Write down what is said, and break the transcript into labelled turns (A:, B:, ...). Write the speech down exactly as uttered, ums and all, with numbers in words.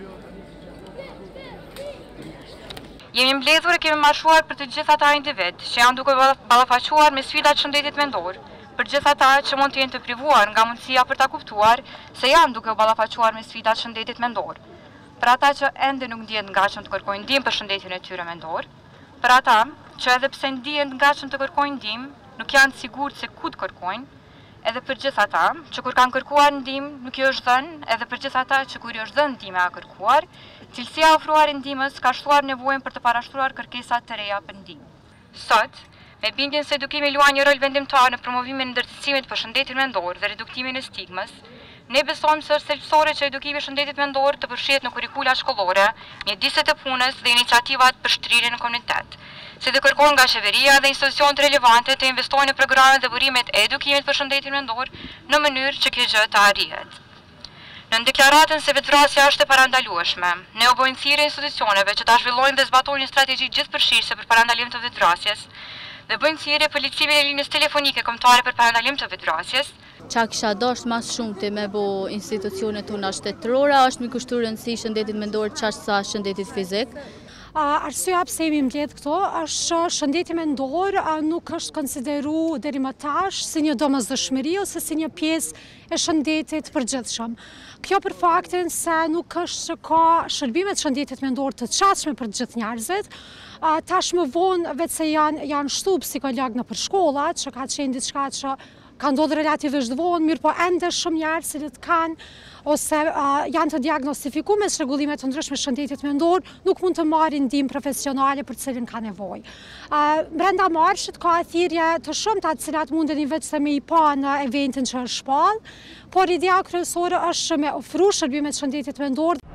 A: Jemi mbledhur e kemi marshuar për të gjithë ata individ që janë duke ballafaquar me sfidat shëndetit mendor, për gjithë ata që mund të jenë të privuar nga mundësia për ta kuptuar se janë duke ballafaquar me sfidat shëndetit mendor, për ata që ende nuk ndihen të gatshëm të kërkojnë ndihmë për shëndetin e tyre mendor, për ata që edhe pse ndihen të gatshëm të kërkojnë ndihmë, nuk janë të sigurt se ku të kërkojnë, edhe për gjithë ata që kur kanë kërkuar ndihmë nuk i është dhënë, edhe për gjithë ata që kur i është dhënë ndihma e kërkuar, cilësia e ofruar e ndihmës ka shtuar nevojën për të parashtruar kërkesa të reja për ndihmë. Sot, me bindjen se edukimi luan një rol vendimtar në promovimin e ndërtësimit për shëndetin mendor dhe reduktimin e stigmës, ne besojmë se është thelbësore që edukimi i shëndetit mendor të përfshihet në kurrikula shkollore, mjediset e punës dhe iniciativat për shtrirjen në komunitet, si dhe kërkon nga qeveria dhe institucionet relevante të investojnë në programet dhe burimet e edukimit për shëndetin mendor në mënyrë që kjo gjë të arrihet. Në deklaratën se vetvrasja është e parandalueshme, ne u bojmë thirrje institucioneve që ta zhvillojnë dhe zbatojnë një strategji gjithëpërfshirëse për parandalim të vetvrasjes dhe bëjmë thirrje për lehtësimin e linjës telefonike kombëtare për parandalim të vetvrasjes.
B: Qa kisha dashur më shumë të me bo institucionet tona shtetërore është mi kushtu rëndësi shëndetit mendor çaq sa shëndetit fizik.
C: Arsyeja pse jemi mbledh këto është shëndeti mendor nuk është konsideruar deri më tash si një domosdoshmëri ose si një pjesë e shëndetit përgjithshëm. Kjo për faktin se nuk është ka shërbimet shëndetit mendor të çastshme për të gjithë njerëzit. Tash më vonë vetë se janë janë shtu psikolog në për shkollat, që ka qenë diçka që ka ndodhur relativisht vonë, mirë po ende shumë njerëz që kanë ose uh, janë të diagnostikuar me rregullime të ndryshme shëndetit mendor, nuk mund të marrin ndihmë profesionale për të cilën ka nevojë. Uh, brenda marshit ka thirrje të shumta të cilat mundeni vetëm me i pa në eventin që është shpall, por ideja kryesore është me ofruar shërbime të shëndetit mendor.